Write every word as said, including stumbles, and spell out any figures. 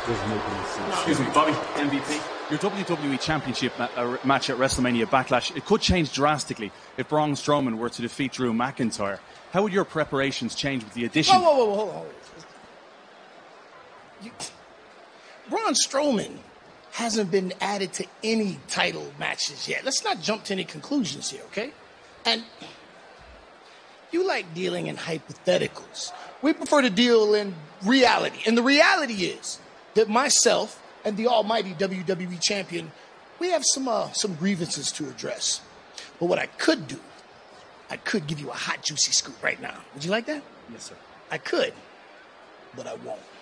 Doesn't make any sense. Excuse me, Bobby, M V P. Your W W E Championship ma uh, match at WrestleMania Backlash, it could change drastically if Braun Strowman were to defeat Drew McIntyre. How would your preparations change with the addition? Whoa, whoa, whoa, whoa, whoa. You, Braun Strowman hasn't been added to any title matches yet. Let's not jump to any conclusions here, okay? And you like dealing in hypotheticals. We prefer to deal in reality. And the reality is that myself and the almighty W W E champion, we have some uh, some grievances to address. But what I could do, I could give you a hot, juicy scoop right now. Would you like that? Yes, sir. I could, but I won't.